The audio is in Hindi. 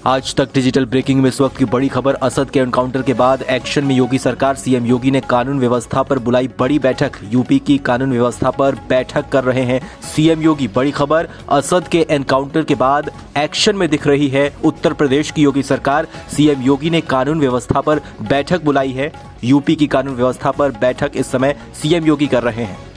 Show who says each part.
Speaker 1: आज तक डिजिटल ब्रेकिंग में इस वक्त की बड़ी खबर। असद के एनकाउंटर के बाद एक्शन में योगी सरकार। सीएम योगी ने कानून व्यवस्था पर बुलाई बड़ी बैठक। यूपी की कानून व्यवस्था पर बैठक कर रहे हैं सीएम योगी। बड़ी खबर, असद के एनकाउंटर के बाद एक्शन में दिख रही है उत्तर प्रदेश की योगी सरकार। सीएम योगी ने कानून व्यवस्था पर बैठक बुलाई है। यूपी की कानून व्यवस्था पर बैठक इस समय सीएम योगी कर रहे हैं।